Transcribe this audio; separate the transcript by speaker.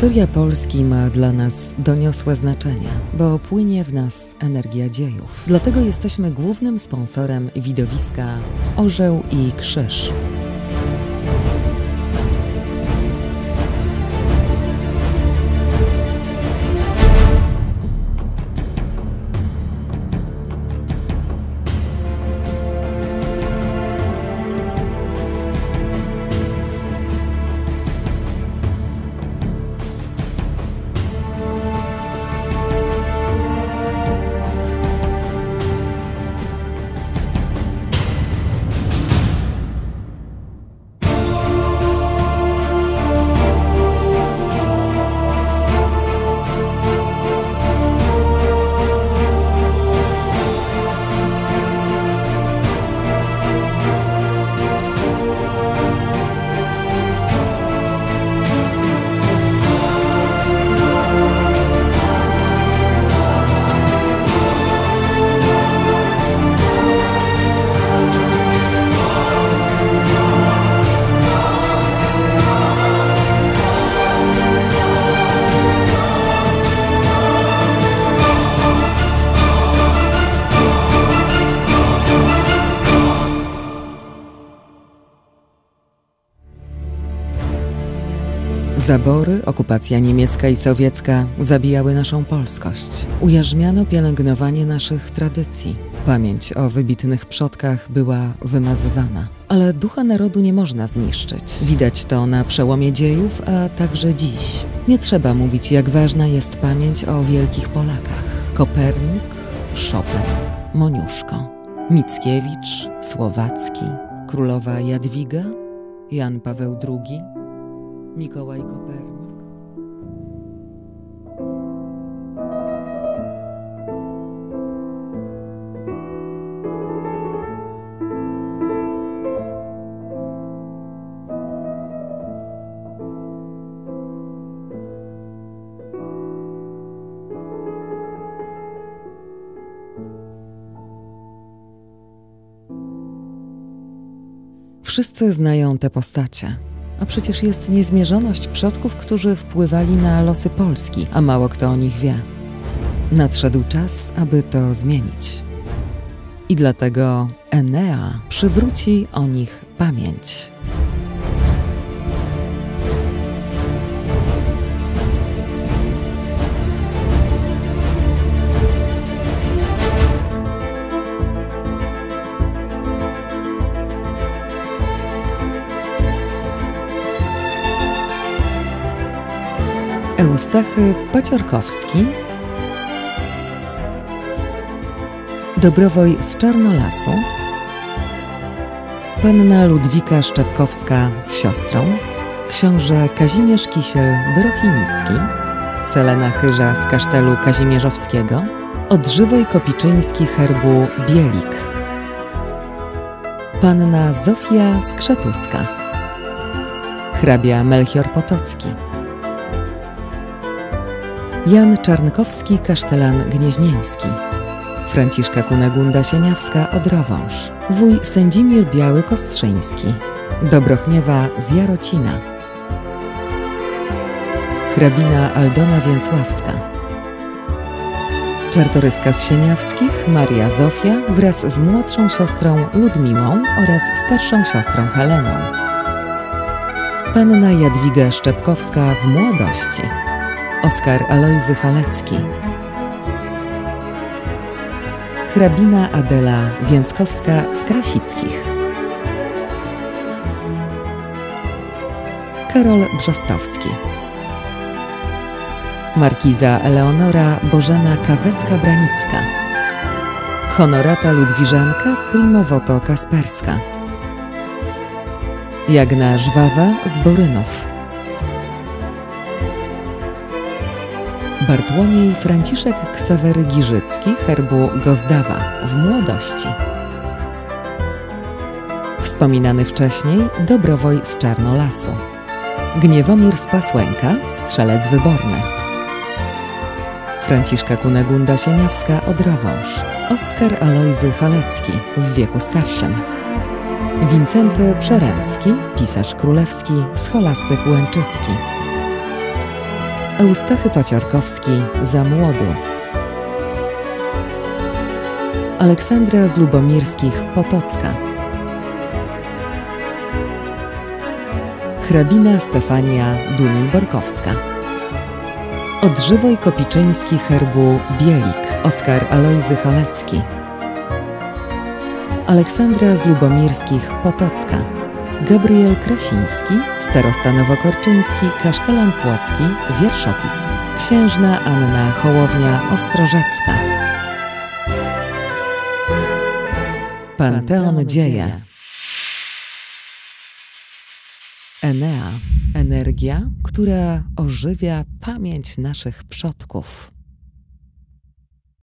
Speaker 1: Historia Polski ma dla nas doniosłe znaczenie, bo płynie w nas energia dziejów. Dlatego jesteśmy głównym sponsorem widowiska Orzeł i Krzyż. Zabory, okupacja niemiecka i sowiecka zabijały naszą polskość. Ujarzmiano pielęgnowanie naszych tradycji. Pamięć o wybitnych przodkach była wymazywana. Ale ducha narodu nie można zniszczyć. Widać to na przełomie dziejów, a także dziś. Nie trzeba mówić, jak ważna jest pamięć o wielkich Polakach. Kopernik, Chopin, Moniuszko, Mickiewicz, Słowacki, królowa Jadwiga, Jan Paweł II, Mikołaj Kopernik. Wszyscy znają te postacie. A przecież jest niezmierzoność przodków, którzy wpływali na losy Polski, a mało kto o nich wie. Nadszedł czas, aby to zmienić. I dlatego Enea przywróci o nich pamięć. Eustachy Paciorkowski, Dobrowoj z Czarnolasu, panna Ludwika Szczepkowska z siostrą, książę Kazimierz Kisiel-Brochinicki, Selena Chyża z kasztelu kazimierzowskiego, Odżywoj Kopiczyński herbu Bielik, panna Zofia Skrzetuska, hrabia Melchior Potocki, Jan Czarnkowski, kasztelan gnieźnieński, Franciszka Kunegunda Sieniawska-Odrowąż, wuj Sędzimir Biały-Kostrzyński, Dobrochniewa z Jarocina, hrabina Aldona Więcławska, czartoryska z Sieniawskich Maria Zofia wraz z młodszą siostrą Ludmiłą oraz starszą siostrą Heleną, panna Jadwiga Szczepkowska w młodości, Oskar Alojzy Halecki, hrabina Adela Więckowska z Krasickich, Karol Brzostowski, markiza Eleonora Bożena Kawecka-Branicka, honorata Ludwiżanka Primowoto Kasperska, Jagna Żwawa z Borynów, Bartłomiej Franciszek Ksawery Giżycki herbu Gozdawa w młodości, wspominany wcześniej Dobrowoj z Czarnolasu, Gniewomir z Pasłęka, strzelec wyborny, Franciszka Kunegunda Sieniawska-Odrowąż, Oskar Alojzy Halecki w wieku starszym, Wincenty Przeremski, pisarz królewski, scholastyk łęczycki, Eustachy Paciorkowski za młodu. Aleksandra z Lubomirskich Potocka. Hrabina Stefania Dunin-Borkowska. Odżywoj Kopiczyński herbu Bielik Oskar Alojzy Halecki. Aleksandra z Lubomirskich Potocka. Gabriel Krasiński, starosta nowokorczyński, kasztelan płocki, wierszopis. Księżna Anna Hołownia-Ostrożecka. Panteon dzieje. Enea. Energia, która ożywia pamięć naszych przodków.